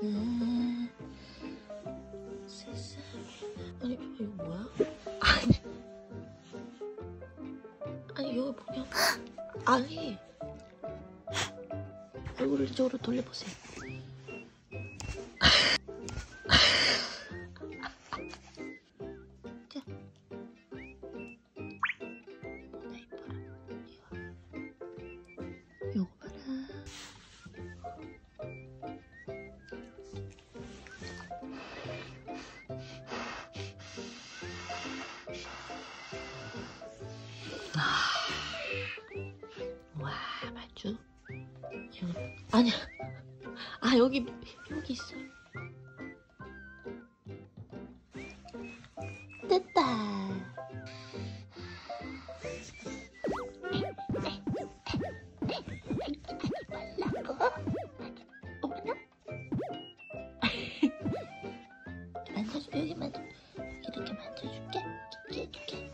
세상에. 아니 이거 뭐야? 아니 이거 뭐냐? 아니 얼굴을 이쪽으로 돌려보세요. 자, 보다 이뻐라. 요거 봐라. 와, 맞죠? 아니야. 여기 있어. 됐다. 만져줘. 여기 만져. 이렇게 만져줄게. 이렇게.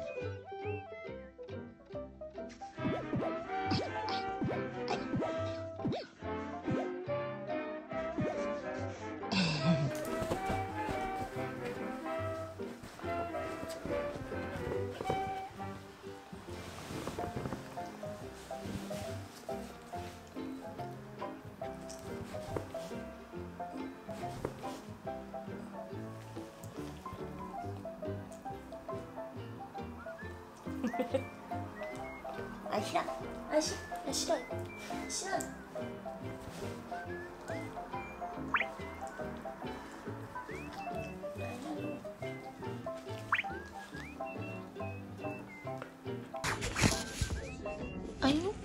싫어. 싫어. 아유.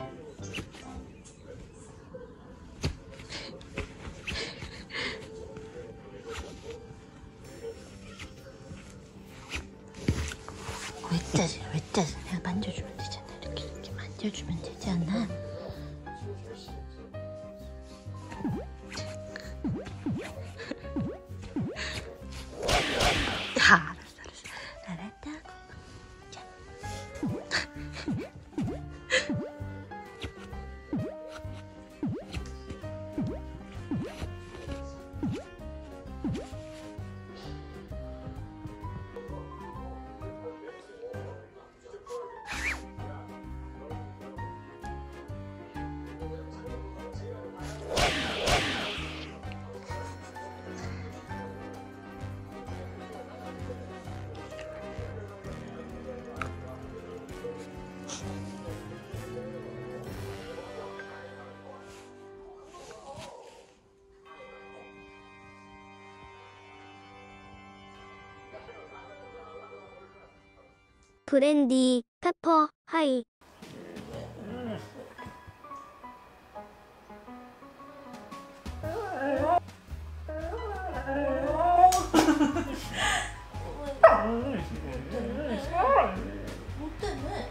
왜 짜증? 내가 만져주면 되잖아. 이렇게 만져주면 되지 않나? 알았다고. 자. 브랜디, 페퍼, 하이. 뭐 때문에?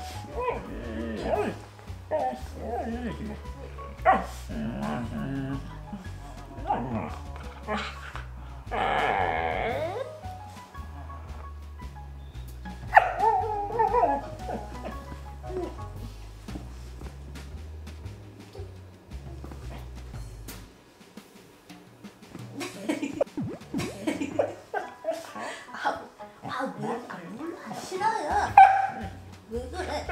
몰라. 싫어요. 왜 그래?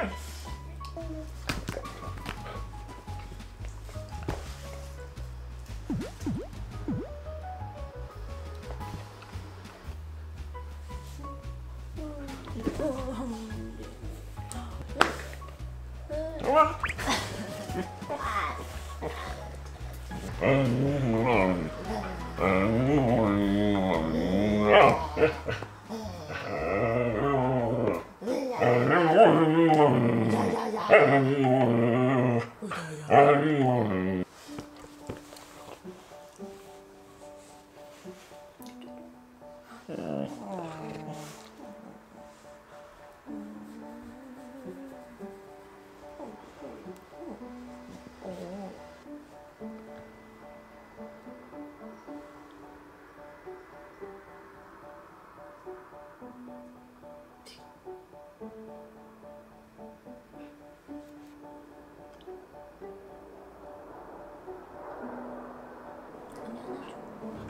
아니,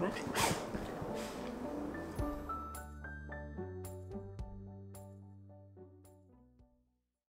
그래?